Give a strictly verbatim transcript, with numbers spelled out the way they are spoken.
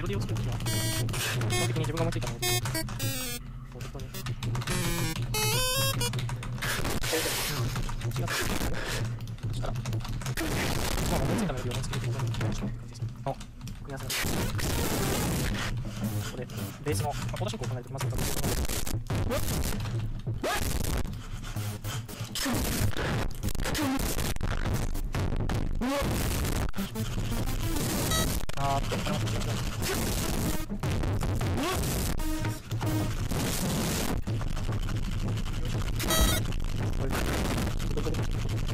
ロディを作るときは、基本的に自分が思いついたものを、適当に。違った。そしたら、まあ、思いついたメロディを思いつきで適当にやってしまうって感じですね。あ、組み合わせだ。ここで、ベースの、まあ、コード進行を考えるとき、まず歌っていくと思うんですけど、あーっと、これもちょっとやってみます。